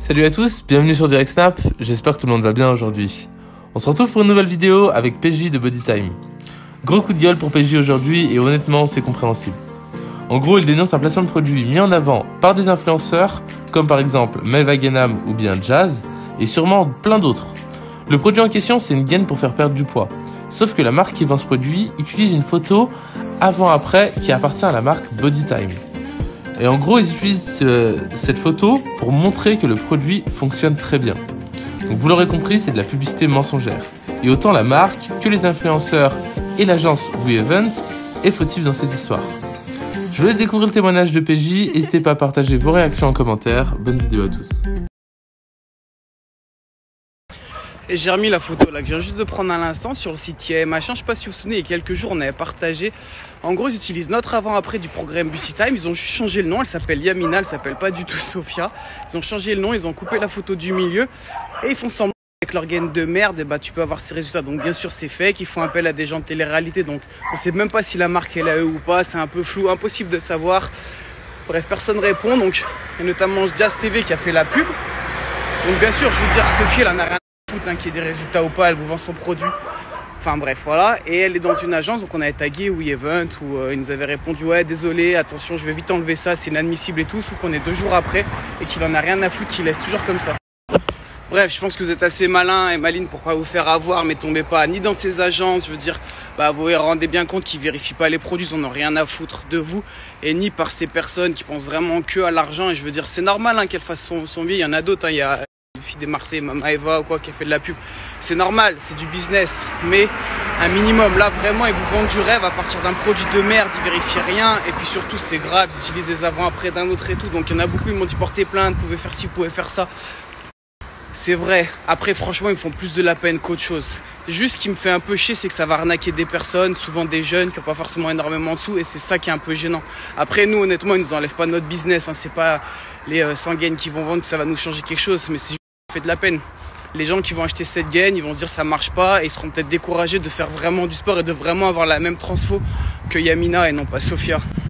Salut à tous, bienvenue sur Direct Snap, j'espère que tout le monde va bien aujourd'hui. On se retrouve pour une nouvelle vidéo avec PJ de Bodytime. Gros coup de gueule pour PJ aujourd'hui et honnêtement c'est compréhensible. En gros il dénonce un placement de produit mis en avant par des influenceurs comme par exemple Maëva Wagenham ou bien Jazz et sûrement plein d'autres. Le produit en question c'est une gaine pour faire perdre du poids. Sauf que la marque qui vend ce produit utilise une photo avant-après qui appartient à la marque Bodytime. Et en gros, ils utilisent cette photo pour montrer que le produit fonctionne très bien. Donc vous l'aurez compris, c'est de la publicité mensongère. Et autant la marque que les influenceurs et l'agence WeEvent est fautif dans cette histoire. Je vous laisse découvrir le témoignage de PJ, n'hésitez pas à partager vos réactions en commentaire. Bonne vidéo à tous. Et j'ai remis la photo là que je viens juste de prendre à l'instant sur le site IAM machin. Je sais pas si vous vous souvenez, il y a quelques jours on avait partagé. En gros, ils utilisent notre avant-après du programme Bodytime. Ils ont juste changé le nom. Elle s'appelle Yamina, elle s'appelle pas du tout Sophia. Ils ont changé le nom, ils ont coupé la photo du milieu et ils font semblant avec leur gaine de merde. Et bah tu peux avoir ces résultats. Donc bien sûr c'est fake. Ils font appel à des gens de télé-réalité. Donc on sait même pas si la marque est là eux ou pas. C'est un peu flou, impossible de savoir. Bref, personne répond. Donc et notamment Jazz TV qui a fait la pub. Donc bien sûr, je veux dire Sophie, elle en a rien. Qu'il y ait des résultats ou pas, elle vous vend son produit. Enfin bref, voilà. Et elle est dans une agence, donc on avait tagué WeEvent où ils nous avaient répondu ouais désolé, attention, je vais vite enlever ça, c'est inadmissible et tout. Sauf qu'on est 2 jours après et qu'il en a rien à foutre, qu'il laisse toujours comme ça. Bref, je pense que vous êtes assez malin et maline pour pas vous faire avoir, mais tombez pas ni dans ces agences. Je veux dire, vous vous rendez bien compte qu'ils vérifient pas les produits, ils en ont rien à foutre de vous, et ni par ces personnes qui pensent vraiment que à l'argent. Et je veux dire, c'est normal qu'elle fasse son billet. Il y en a d'autres, il y a fille des Marseillais, Maëva ou quoi, qui a fait de la pub. C'est normal, c'est du business, mais un minimum. Là, vraiment, ils vous vendent du rêve à partir d'un produit de merde, ils vérifient rien, et puis surtout, c'est grave, ils utilisent les avant-après d'un autre et tout. Donc, il y en a beaucoup, ils m'ont dit porter plainte, vous pouvez faire ci, vous pouvez faire ça. C'est vrai. Après, franchement, ils me font plus de la peine qu'autre chose. Juste ce qui me fait un peu chier, c'est que ça va arnaquer des personnes, souvent des jeunes qui n'ont pas forcément énormément de sous, et c'est ça qui est un peu gênant. Après, nous, honnêtement, ils nous enlèvent pas notre business, c'est pas les sanguines qui vont vendre que ça va nous changer quelque chose, mais c'est fait de la peine. Les gens qui vont acheter cette gaine, ils vont se dire ça marche pas et ils seront peut-être découragés de faire vraiment du sport et de vraiment avoir la même transfo que Yamina et non pas Sophia.